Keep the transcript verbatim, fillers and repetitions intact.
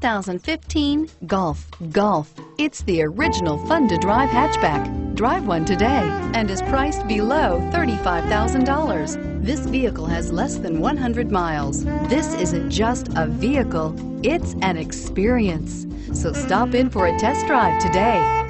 thousand fifteen Golf. Golf. It's the original fun-to-drive hatchback. Drive one today and is priced below thirty-five thousand dollars. This vehicle has less than one hundred miles. This isn't just a vehicle, it's an experience. So stop in for a test drive today.